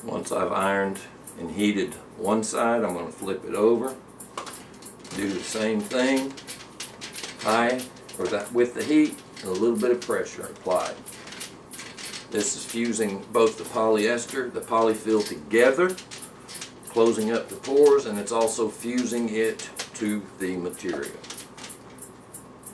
Once I've ironed and heated one side, I'm going to flip it over. Do the same thing, with the heat and a little bit of pressure applied. This is fusing both the polyester, the polyfill together, closing up the pores, and it's also fusing it to the material.